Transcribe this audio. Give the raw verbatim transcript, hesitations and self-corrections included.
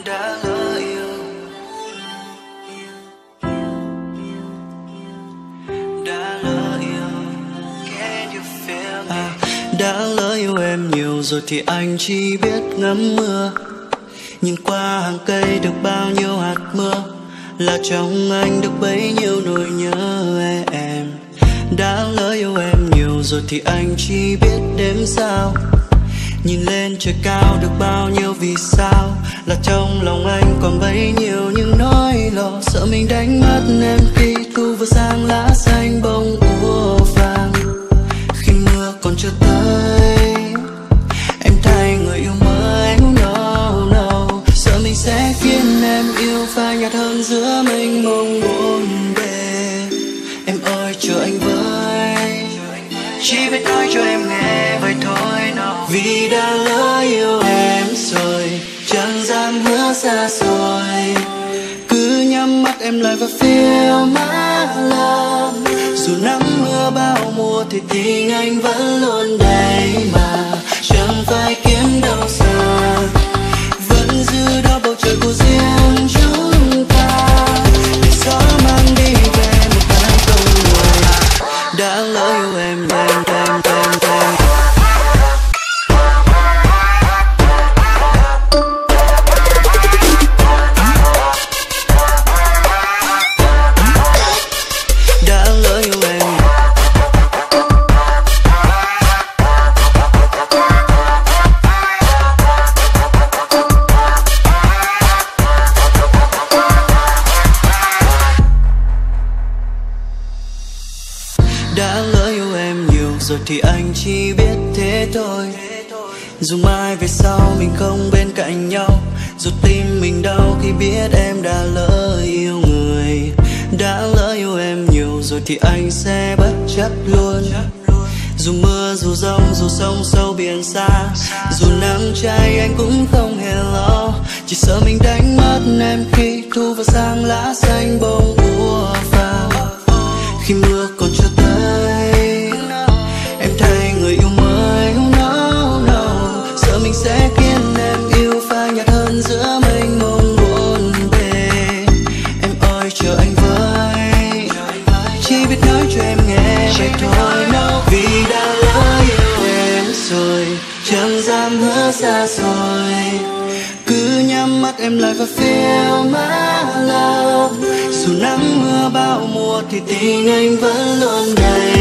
đã lỡ yêu, đã lỡ yêu. Can you feel me? À, đã lỡ yêu em nhiều rồi thì anh chỉ biết ngắm mưa, nhìn qua hàng cây được bao nhiêu hạt mưa, là trong anh được bấy nhiêu nỗi nhớ em. Đã lỡ yêu em nhiều rồi thì anh chỉ biết đếm sao, nhìn lên trời cao được bao nhiêu vì sao, là trong lòng anh còn bấy nhiêu những nỗi lo. Sợ mình đánh mất em khi thu vừa sang lá xanh bông úa vàng, khi mưa còn chưa tới em thay người yêu mới. No, no. Sợ mình sẽ khiến em yêu phai nhạt hơn giữa mênh mông bốn bề. Em ơi chờ anh với, chỉ biết nói cho em nghe vậy thôi. No. Vì đã lỡ yêu em rồi, chẳng dám hứa xa rồi, cứ nhắm mắt em lại và feel my love. Dù nắng mưa bao mùa thì tình anh vẫn luôn đây mà, chẳng phải kiếm đâu xa, vẫn giữ đó bầu trời của riêng chúng ta. Để gió mang đi về một tháng không người. Đã lỡ yêu em, em, em, em, em. Đã lỡ yêu em. Đã lỡ yêu em nhiều rồi thì anh chỉ biết thế thôi. Dù mai về sau mình không bên cạnh nhau, dù tim mình đau khi biết em đã lỡ yêu người. Đã lỡ yêu em nhiều rồi thì anh sẽ bất chấp luôn. Dù mưa dù giông dù sông sâu biển xa, dù nắng cháy anh cũng không hề lo. Chỉ sợ mình đánh mất em khi thu vào sang lá xanh bông úa vàng, khi mưa còn chưa tới em thay người yêu mới. No, no. Sợ mình sẽ khiến em yêu phai nhạt hơn giữa mênh mông bốn bề. Em ơi chờ anh với, chỉ biết nói cho em nghe vậy thôi. No. Vì đã lỡ yêu em rồi, chẳng dám hứa xa rồi, cứ nhắm mắt em lại và feel my love. Dù nắng mưa bao mùa thì tình anh vẫn luôn đây